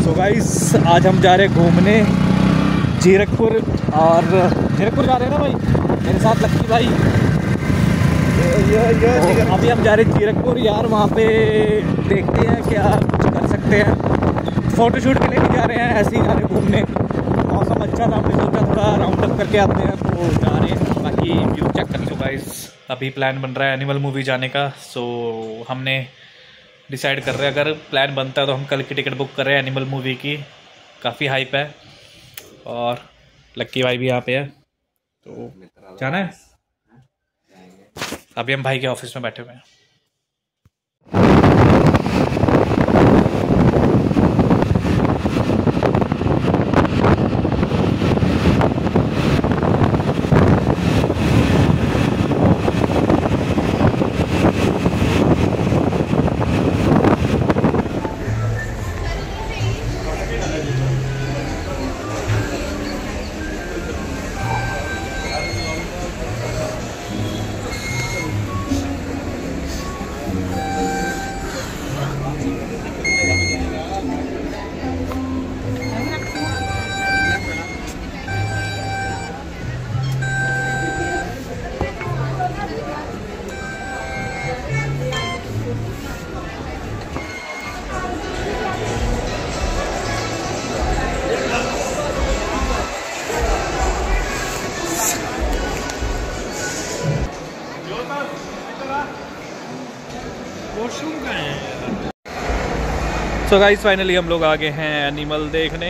So guys आज हम जा रहे हैं घूमने जीरकपुर। और जीरकपुर जा रहे हैं ना भाई, मेरे साथ लक्की भाई। तो अभी हम जा रहे हैं जीरकपुर यार, वहाँ पे देखते हैं क्या कुछ कर सकते हैं। फ़ोटोशूट के लिए भी जा रहे हैं, ऐसे ही जा रहे हैं घूमने। मौसम अच्छा था, हमने सोचा थोड़ा राउंड अप करके आते हैं, तो जा रहे हैं। बाकी व्यू चेक कर लो गाइस। अभी प्लान बन रहा है एनिमल मूवी जाने का। सो हमने डिसाइड कर रहे हैं, अगर प्लान बनता है तो हम कल की टिकट बुक कर रहे हैं एनिमल मूवी की। काफ़ी हाइप है और लक्की भाई भी यहाँ पे है, तो जाना है। अभी हम भाई के ऑफिस में बैठे हुए हैं। सो गाइस फाइनली हम लोग आ गए हैं एनिमल देखने,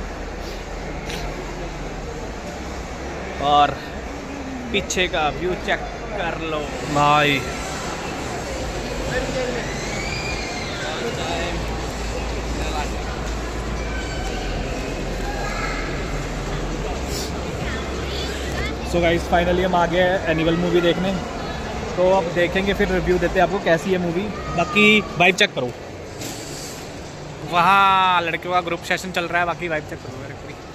और पीछे का व्यू चेक कर लो भाई। सो गाइस फाइनली हम आ गए हैं एनिमल मूवी देखने, तो अब देखेंगे फिर रिव्यू देते हैं आपको कैसी है मूवी। बाकी वाइब चेक करो, वहाँ लड़कियों का ग्रुप सेशन चल रहा है। बाकी वाइब चेक करो।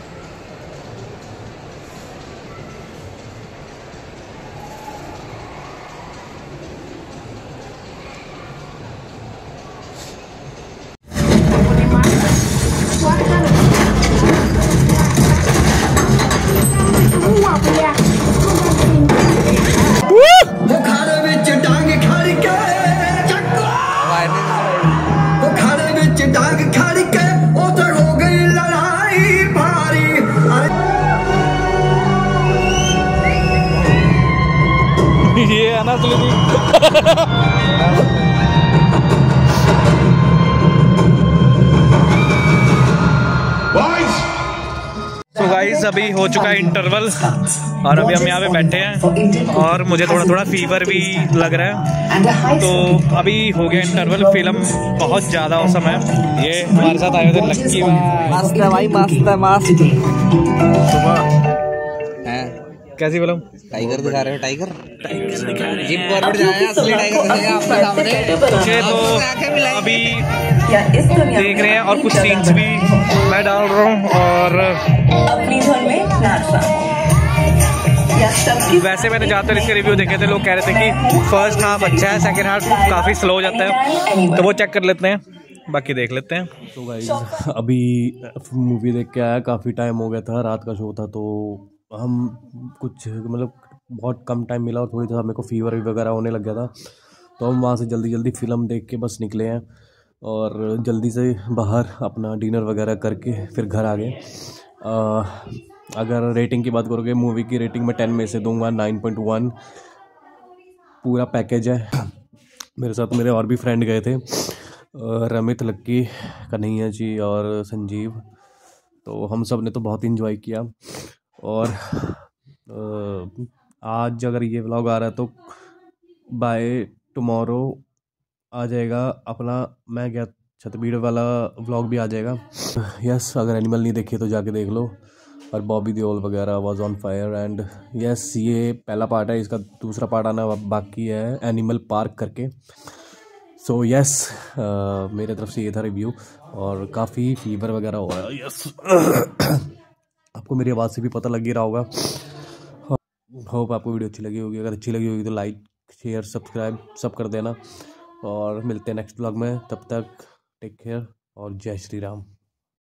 ये है ना तो गाइस अभी हो चुका है इंटरवल, और अभी हम यहाँ पे बैठे हैं, और मुझे थोड़ा थोड़ा फीवर भी लग रहा है। तो अभी हो गया इंटरवल। फिल्म बहुत ज़्यादा औसम है। ये हमारे साथ आए थे लक्की मस्त है भाई, मस्त है, मस्त। कैसी फिल्म? टाइगर दिखा रहे हो? टाइगर जिम कॉर्बेट जाया, असली टाइगर दिखाएगा आपके सामने। तो अभी देख रहे हैं, और कुछ सीन्स भी मैं डाल रहा हूँ। और अपनी धुन में नाच रहा हूं। वैसे मैंने ज़्यादातर इसके रिव्यू देखे थे, लोग कह रहे थे कि फर्स्ट हाफ अच्छा है, सेकंड हाफ काफ़ी स्लो हो जाता है, तो वो चेक कर लेते हैं, बाकी देख लेते हैं। तो गाइस अभी मूवी देख के आया, काफ़ी टाइम हो गया था, रात का शो था, तो हम कुछ मतलब बहुत कम टाइम मिला, और थोड़ी सा मेरे को फीवर वगैरह होने लग गया था, तो हम वहाँ से जल्दी जल्दी फ़िल्म देख के बस निकले हैं, और जल्दी से बाहर अपना डिनर वगैरह करके फिर घर आ गए। अगर रेटिंग की बात करोगे, मूवी की रेटिंग मैं 10 में से दूंगा 9.1। पूरा पैकेज है। मेरे साथ मेरे और भी फ्रेंड गए थे, रमित, लक्की, कन्हैया जी और संजीव। तो हम सब ने तो बहुत इंजॉय किया। और आज अगर ये व्लॉग आ रहा है तो बाय टुमारो आ जाएगा अपना मैं गया छतबीड़ वाला व्लॉग भी आ जाएगा। यस, अगर एनिमल नहीं देखी तो जाके देख लो। और बॉबी देओल वगैरह was on fire. And yes, ये पहला पार्ट है, इसका दूसरा पार्ट आना बाकी है, एनिमल पार्क करके। सो यस, मेरे तरफ से ये था रिव्यू, और काफ़ी फीवर वगैरह हो रहा है। यस आपको मेरी आवाज़ से भी पता लग ही रहा होगा। होप आपको वीडियो अच्छी लगी होगी। अगर अच्छी लगी होगी तो लाइक, शेयर, सब्सक्राइब सब कर देना, और मिलते हैं नेक्स्ट व्लॉग में। तब तक टेक केयर और जय श्री राम।